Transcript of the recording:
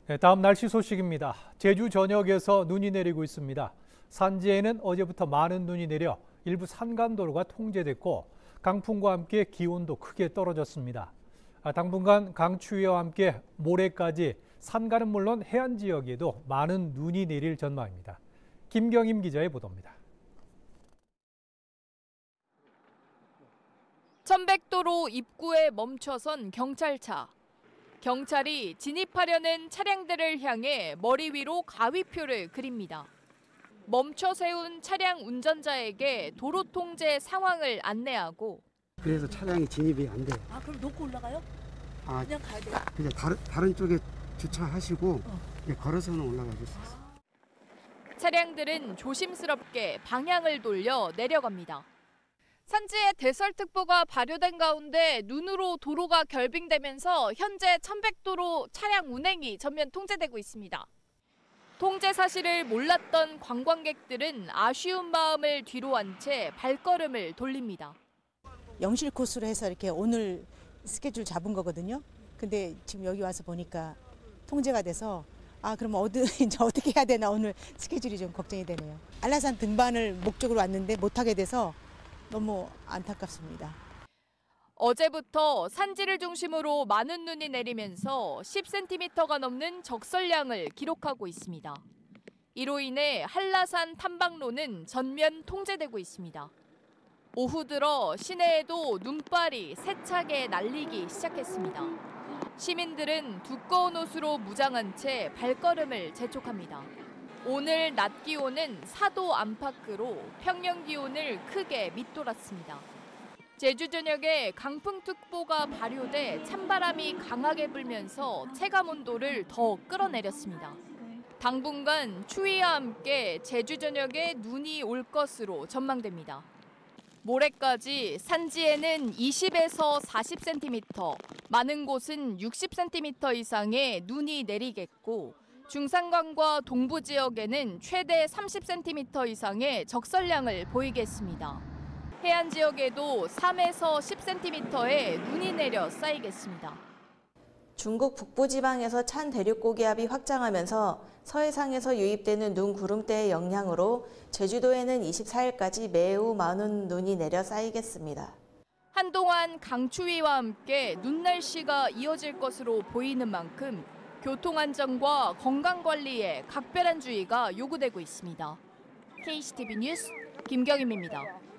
네, 다음 날씨 소식입니다. 제주 전역에서 눈이 내리고 있습니다. 산지에는 어제부터 많은 눈이 내려 일부 산간도로가 통제됐고 강풍과 함께 기온도 크게 떨어졌습니다. 당분간 강추위와 함께 모레까지 산간은 물론 해안 지역에도 많은 눈이 내릴 전망입니다. 김경임 기자의 보도입니다. 천백도로 입구에 멈춰선 경찰차. 경찰이 진입하려는 차량들을 향해 머리 위로 가위표를 그립니다. 멈춰 세운 차량 운전자에게 도로 통제 상황을 안내하고 그래서 차량이 진입이 안 돼요. 그럼 놓고 올라가요? 그냥 가야 돼요? 그냥 다른 쪽에 주차하시고 걸어서는 올라가실 수 있어요. 차량들은 조심스럽게 방향을 돌려 내려갑니다. 산지에 대설특보가 발효된 가운데 눈으로 도로가 결빙되면서 현재 천백도로 차량 운행이 전면 통제되고 있습니다. 통제 사실을 몰랐던 관광객들은 아쉬운 마음을 뒤로 한 채 발걸음을 돌립니다. 영실 코스로 해서 이렇게 오늘 스케줄 잡은 거거든요. 근데 지금 여기 와서 보니까 통제가 돼서 그럼 이제 어떻게 해야 되나 오늘 스케줄이 좀 걱정이 되네요. 안라산 등반을 목적으로 왔는데 못하게 돼서 너무 안타깝습니다. 어제부터 산지를 중심으로 많은 눈이 내리면서 10cm가 넘는 적설량을 기록하고 있습니다. 이로 인해 한라산 탐방로는 전면 통제되고 있습니다. 오후 들어 시내에도 눈발이 세차게 날리기 시작했습니다. 시민들은 두꺼운 옷으로 무장한 채 발걸음을 재촉합니다. 오늘 낮 기온은 4도 안팎으로 평년 기온을 크게 밑돌았습니다. 제주 전역에 강풍특보가 발효돼 찬바람이 강하게 불면서 체감온도를 더 끌어내렸습니다. 당분간 추위와 함께 제주 전역에 눈이 올 것으로 전망됩니다. 모레까지 산지에는 20에서 40cm, 많은 곳은 60cm 이상의 눈이 내리겠고 중산간과 동부 지역에는 최대 30cm 이상의 적설량을 보이겠습니다. 해안 지역에도 3에서 10cm의 눈이 내려 쌓이겠습니다. 중국 북부지방에서 찬 대륙고기압이 확장하면서 서해상에서 유입되는 눈 구름대의 영향으로 제주도에는 24일까지 매우 많은 눈이 내려 쌓이겠습니다. 한동안 강추위와 함께 눈 날씨가 이어질 것으로 보이는 만큼 교통안전과 건강관리에 각별한 주의가 요구되고 있습니다. KCTV 뉴스 김경임입니다.